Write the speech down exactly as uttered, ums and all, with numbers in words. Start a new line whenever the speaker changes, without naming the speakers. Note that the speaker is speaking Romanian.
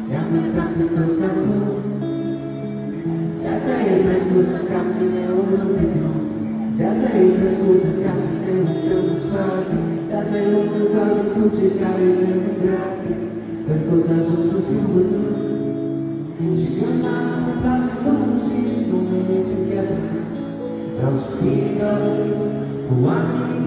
i-am plecat pe toți acum. Viața e prea scurtă ca să ne urmăm pe drum. Viața e prea scurtă ca să ne uităm în spate. Viața e un cântar de cruce care ne îndreaptă. Sper că o să ajung să fiu bătrân și că o să am în plasă Domnul Sfinț, Domnul e pe viața. Vreau să fie doar cu oamenii